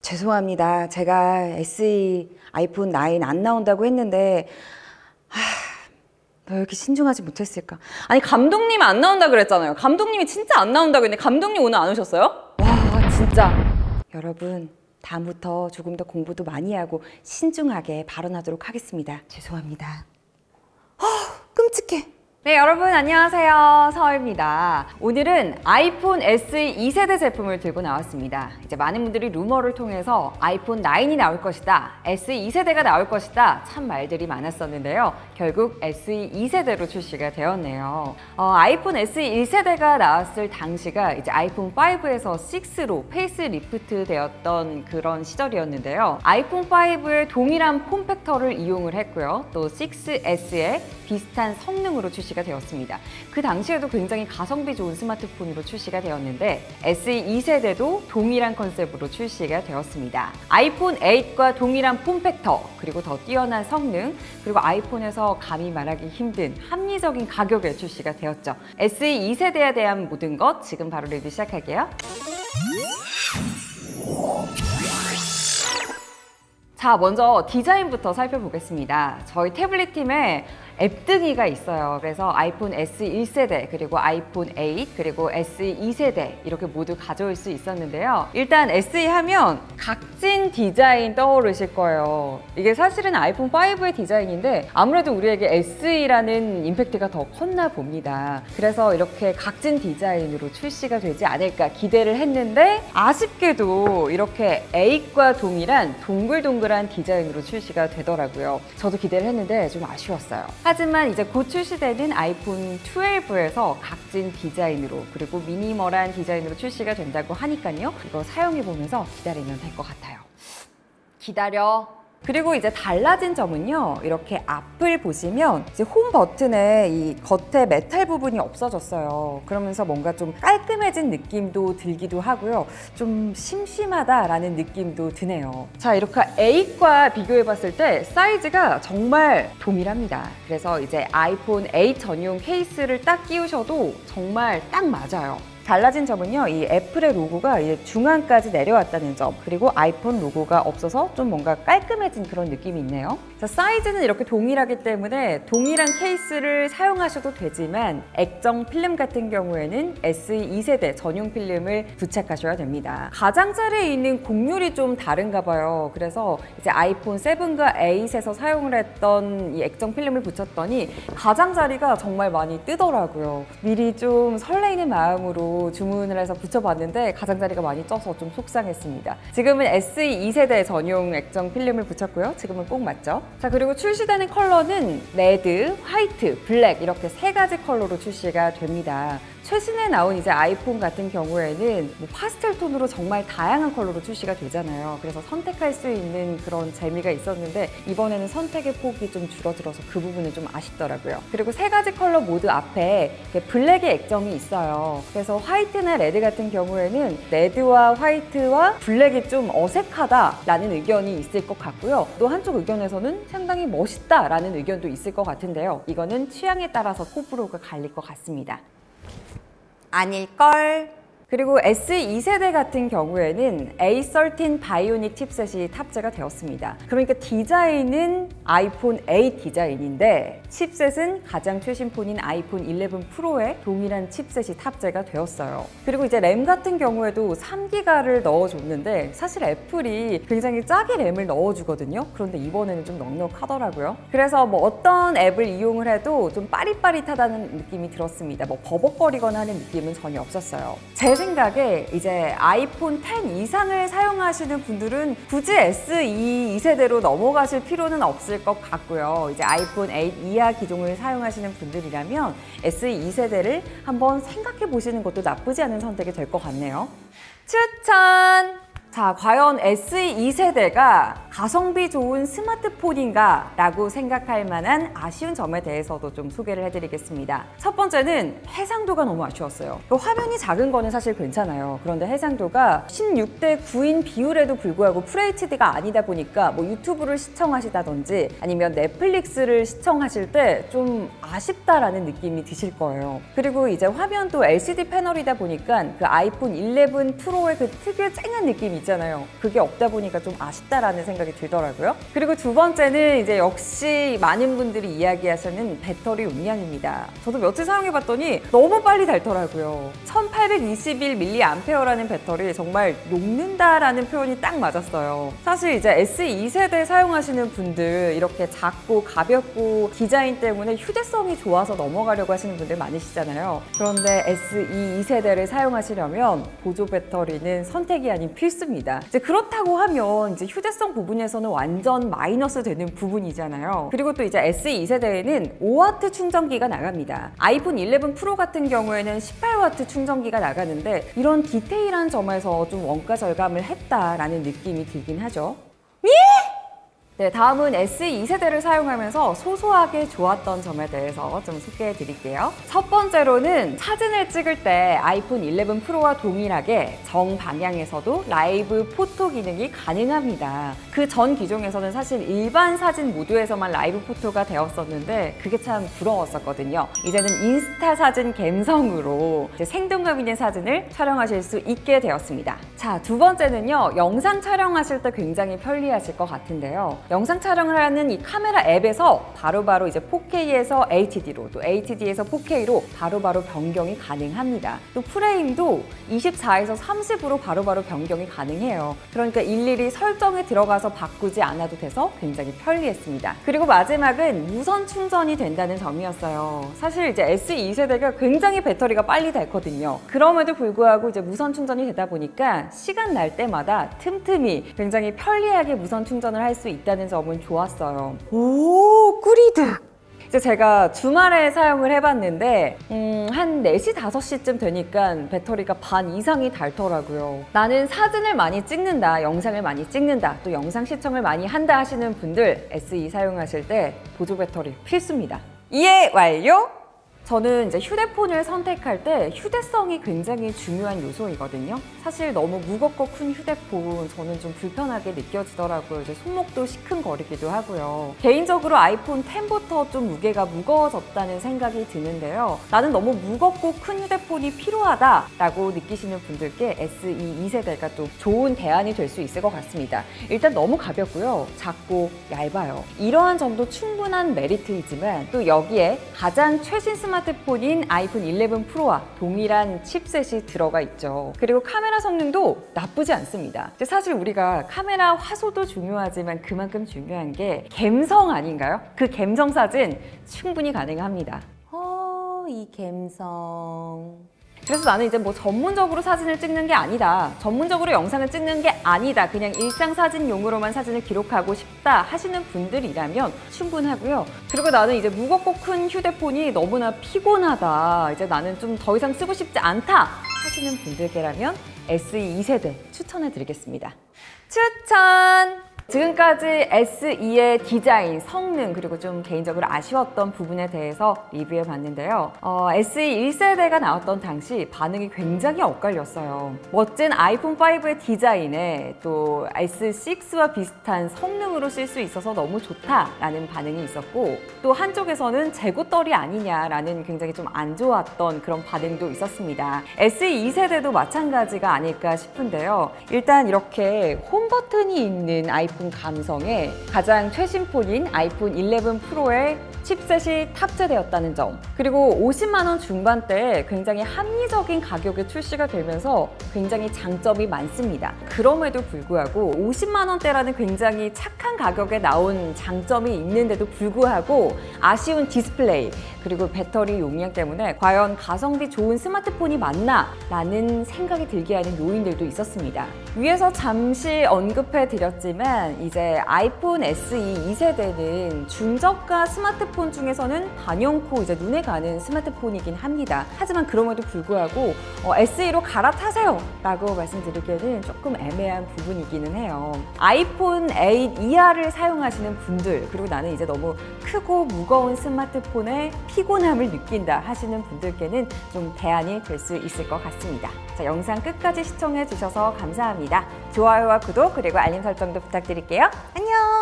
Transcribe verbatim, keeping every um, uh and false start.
죄송합니다. 제가 에스이 아이폰 나인 안 나온다고 했는데 하, 왜 이렇게 신중하지 못했을까? 아니 감독님 안 나온다 그랬잖아요. 감독님이 진짜 안 나온다고 했는데 감독님 오늘 안 오셨어요? 와 진짜. 여러분 다음부터 조금 더 공부도 많이 하고 신중하게 발언하도록 하겠습니다. 죄송합니다. 아 끔찍해. 네 여러분 안녕하세요, 서입니다. 오늘은 아이폰 에스이 이 세대 제품을 들고 나왔습니다. 이제 많은 분들이 루머를 통해서 아이폰 나인이 나올 것이다, 에스이 이 세대가 나올 것이다 참 말들이 많았었는데요. 결국 에스이 이 세대로 출시가 되었네요. 어, 아이폰 에스이 일 세대가 나왔을 당시가 이제 아이폰 파이브에서 식스로 페이스 리프트 되었던 그런 시절이었는데요. 아이폰 파이브의 동일한 폼팩터를 이용을 했고요. 또 식스 에스의 비슷한 성능으로 출시가 되었습니다. 그 당시에도 굉장히 가성비 좋은 스마트폰으로 출시가 되었는데 에스이 이 세대도 동일한 컨셉으로 출시가 되었습니다. 아이폰 에잇과 동일한 폼팩터, 그리고 더 뛰어난 성능, 그리고 아이폰에서 감히 말하기 힘든 합리적인 가격에 출시가 되었죠. 에스이 이 세대에 대한 모든 것 지금 바로 리뷰 시작할게요. 자, 먼저 디자인부터 살펴보겠습니다. 저희 태블릿 팀에 앱등이가 있어요. 그래서 아이폰 에스이 일 세대, 그리고 아이폰 에잇, 그리고 에스이 이 세대 이렇게 모두 가져올 수 있었는데요. 일단 에스이 하면 각진 디자인 떠오르실 거예요. 이게 사실은 아이폰 파이브의 디자인인데 아무래도 우리에게 에스이라는 임팩트가 더 컸나 봅니다. 그래서 이렇게 각진 디자인으로 출시가 되지 않을까 기대를 했는데 아쉽게도 이렇게 에잇과 동일한 동글동글한 디자인으로 출시가 되더라고요. 저도 기대를 했는데 좀 아쉬웠어요. 하지만 이제 곧 출시되는 아이폰 트웰브에서 각진 디자인으로, 그리고 미니멀한 디자인으로 출시가 된다고 하니까요. 이거 사용해보면서 기다리면 될 것 같아요. 기다려. 그리고 이제 달라진 점은요, 이렇게 앞을 보시면 이제 홈 버튼에 이 겉에 메탈 부분이 없어졌어요. 그러면서 뭔가 좀 깔끔해진 느낌도 들기도 하고요. 좀 심심하다라는 느낌도 드네요. 자, 이렇게 에잇과 비교해봤을 때 사이즈가 정말 동일합니다. 그래서 이제 아이폰 에잇 전용 케이스를 딱 끼우셔도 정말 딱 맞아요. 달라진 점은요, 이 애플의 로고가 이제 중앙까지 내려왔다는 점, 그리고 아이폰 로고가 없어서 좀 뭔가 깔끔해진 그런 느낌이 있네요. 자, 사이즈는 이렇게 동일하기 때문에 동일한 케이스를 사용하셔도 되지만 액정 필름 같은 경우에는 에스이 이 세대 전용 필름을 부착하셔야 됩니다. 가장자리에 있는 곡률이 좀 다른가 봐요. 그래서 이제 아이폰 세븐과 에잇에서 사용을 했던 이 액정 필름을 붙였더니 가장자리가 정말 많이 뜨더라고요. 미리 좀 설레이는 마음으로 주문을 해서 붙여봤는데 가장자리가 많이 쪄서 좀 속상했습니다. 지금은 에스이 이 세대 전용 액정 필름을 붙였고요. 지금은 꼭 맞죠? 자, 그리고 출시되는 컬러는 레드, 화이트, 블랙 이렇게 세 가지 컬러로 출시가 됩니다. 최신에 나온 이제 아이폰 같은 경우에는 뭐 파스텔 톤으로 정말 다양한 컬러로 출시가 되잖아요. 그래서 선택할 수 있는 그런 재미가 있었는데 이번에는 선택의 폭이 좀 줄어들어서 그 부분은 좀 아쉽더라고요. 그리고 세 가지 컬러 모두 앞에 블랙의 액정이 있어요. 그래서 화이트나 레드 같은 경우에는 레드와 화이트와 블랙이 좀 어색하다라는 의견이 있을 것 같고요. 또 한쪽 의견에서는 상당히 멋있다라는 의견도 있을 것 같은데요. 이거는 취향에 따라서 호불호가 갈릴 것 같습니다. 아닐걸? 그리고 에스이 이 세대 같은 경우에는 에이 십삼 바이오닉 칩셋이 탑재가 되었습니다. 그러니까 디자인은 아이폰 에잇 디자인인데 칩셋은 가장 최신 폰인 아이폰 일레븐 프로에 동일한 칩셋이 탑재가 되었어요. 그리고 이제 램 같은 경우에도 삼 기가를 넣어줬는데 사실 애플이 굉장히 짜게 램을 넣어주거든요. 그런데 이번에는 좀 넉넉하더라고요. 그래서 뭐 어떤 앱을 이용을 해도 좀 빠릿빠릿하다는 느낌이 들었습니다. 뭐 버벅거리거나 하는 느낌은 전혀 없었어요. 제 생각에 이제 아이폰 텐 이상을 사용하시는 분들은 굳이 에스이 이 세대로 넘어가실 필요는 없을 것 같고요. 이제 아이폰 에잇 이하 기종을 사용하시는 분들이라면 에스이 이 세대를 한번 생각해 보시는 것도 나쁘지 않은 선택이 될 것 같네요. 추천! 자, 과연 에스이 이 세대가 가성비 좋은 스마트폰인가 라고 생각할 만한 아쉬운 점에 대해서도 좀 소개를 해드리겠습니다. 첫 번째는 해상도가 너무 아쉬웠어요. 화면이 작은 거는 사실 괜찮아요. 그런데 해상도가 십육 대 구인 비율에도 불구하고 풀에이치디가 아니다 보니까 뭐 유튜브를 시청하시다든지 아니면 넷플릭스를 시청하실 때 좀 아쉽다라는 느낌이 드실 거예요. 그리고 이제 화면도 엘시디 패널이다 보니까 그 아이폰 일레븐 프로의 그 특유의 쨍한 느낌 있잖아요. 그게 없다 보니까 좀 아쉽다라는 생각이 들더라고요. 그리고 두 번째는 이제 역시 많은 분들이 이야기하시는 배터리 용량입니다. 저도 며칠 사용해봤더니 너무 빨리 닳더라고요. 천팔백이십일 밀리앰페어라는 배터리 정말 녹는다라는 표현이 딱 맞았어요. 사실 이제 에스이 세대 사용하시는 분들 이렇게 작고 가볍고 디자인 때문에 휴대성이 좋아서 넘어가려고 하시는 분들 많으시잖아요. 그런데 에스이 세대를 사용하시려면 보조 배터리는 선택이 아닌 필수입니다. 이제 그렇다고 하면 이제 휴대성 부분에서는 완전 마이너스 되는 부분이잖아요. 그리고 또 이제 에스이 세대에는 오 와트 충전기가 나갑니다. 아이폰 일레븐 프로 같은 경우에는 십팔 와트 충전기가 나가는데 이런 디테일한 점에서 좀 원가 절감을 했다라는 느낌이 들긴 하죠. 예? 네, 다음은 에스이 세대를 사용하면서 소소하게 좋았던 점에 대해서 좀 소개해 드릴게요. 첫 번째로는 사진을 찍을 때 아이폰 일레븐 프로와 동일하게 정방향에서도 라이브 포토 기능이 가능합니다. 그 전 기종에서는 사실 일반 사진 모드에서만 라이브 포토가 되었었는데 그게 참 부러웠었거든요. 이제는 인스타 사진 갬성으로 이제 생동감 있는 사진을 촬영하실 수 있게 되었습니다. 자, 두 번째는요. 영상 촬영하실 때 굉장히 편리하실 것 같은데요. 영상 촬영을 하는 이 카메라 앱에서 바로바로 이제 포케이에서 에이치디로 또 에이치디에서 포케이로 바로바로 변경이 가능합니다. 또 프레임도 이십사에서 삼십으로 바로바로 변경이 가능해요. 그러니까 일일이 설정에 들어가서 바꾸지 않아도 돼서 굉장히 편리했습니다. 그리고 마지막은 무선 충전이 된다는 점이었어요. 사실 이제 에스이 세대가 굉장히 배터리가 빨리 닳거든요. 그럼에도 불구하고 이제 무선 충전이 되다 보니까 시간 날 때마다 틈틈이 굉장히 편리하게 무선 충전을 할 수 있다는 점은 좋았어요. 오, 꿀이득! 이제 제가 주말에 사용을 해봤는데 음, 한 네 시, 다섯 시쯤 되니까 배터리가 반 이상이 닳더라고요. 나는 사진을 많이 찍는다, 영상을 많이 찍는다, 또 영상 시청을 많이 한다 하시는 분들 에스이 사용하실 때 보조 배터리 필수입니다. 이해 완료! 저는 이제 휴대폰을 선택할 때 휴대성이 굉장히 중요한 요소이거든요. 사실 너무 무겁고 큰 휴대폰 저는 좀 불편하게 느껴지더라고요. 이제 손목도 시큰거리기도 하고요. 개인적으로 아이폰 텐부터 좀 무게가 무거워졌다는 생각이 드는데요. 나는 너무 무겁고 큰 휴대폰이 필요하다라고 느끼시는 분들께 에스이 이 세대가 또 좋은 대안이 될 수 있을 것 같습니다. 일단 너무 가볍고요. 작고 얇아요. 이러한 점도 충분한 메리트이지만 또 여기에 가장 최신 스마트폰 스마트폰인 아이폰 일레븐 프로와 동일한 칩셋이 들어가 있죠. 그리고 카메라 성능도 나쁘지 않습니다. 사실 우리가 카메라 화소도 중요하지만 그만큼 중요한 게 갬성 아닌가요? 그 갬성 사진 충분히 가능합니다. 어, 이 갬성... 그래서 나는 이제 뭐 전문적으로 사진을 찍는 게 아니다, 전문적으로 영상을 찍는 게 아니다, 그냥 일상 사진용으로만 사진을 기록하고 싶다 하시는 분들이라면 충분하고요. 그리고 나는 이제 무겁고 큰 휴대폰이 너무나 피곤하다, 이제 나는 좀 더 이상 쓰고 싶지 않다 하시는 분들께라면 에스이 이 세대 추천해 드리겠습니다. 추천! 지금까지 에스이의 디자인, 성능, 그리고 좀 개인적으로 아쉬웠던 부분에 대해서 리뷰해 봤는데요. 어, 에스이 일 세대가 나왔던 당시 반응이 굉장히 엇갈렸어요. 멋진 아이폰 파이브의 디자인에 또 에스 식스와 비슷한 성능으로 쓸 수 있어서 너무 좋다라는 반응이 있었고, 또 한쪽에서는 재고떨이 아니냐라는 굉장히 좀 안 좋았던 그런 반응도 있었습니다. 에스이 이 세대도 마찬가지가 아닐까 싶은데요. 일단 이렇게 홈 버튼이 있는 아이폰 감성에 가장 최신 폰인 아이폰 일레븐 프로의 칩셋이 탑재되었다는 점, 그리고 오십만 원 중반대에 굉장히 합리적인 가격에 출시가 되면서 굉장히 장점이 많습니다. 그럼에도 불구하고 오십만 원대라는 굉장히 착한 가격에 나온 장점이 있는데도 불구하고 아쉬운 디스플레이, 그리고 배터리 용량 때문에 과연 가성비 좋은 스마트폰이 맞나? 라는 생각이 들게 하는 요인들도 있었습니다. 위에서 잠시 언급해 드렸지만 하지만 이제 아이폰 에스이 이 세대는 중저가 스마트폰 중에서는 단연코 이제 눈에 가는 스마트폰이긴 합니다. 하지만 그럼에도 불구하고 어, 에스이로 갈아타세요 라고 말씀드리기에는 조금 애매한 부분이기는 해요. 아이폰 에잇 이하를 사용하시는 분들, 그리고 나는 이제 너무 크고 무거운 스마트폰에 피곤함을 느낀다 하시는 분들께는 좀 대안이 될 수 있을 것 같습니다. 자, 영상 끝까지 시청해 주셔서 감사합니다. 좋아요와 구독 그리고 알림 설정도 부탁드릴게요. 안녕!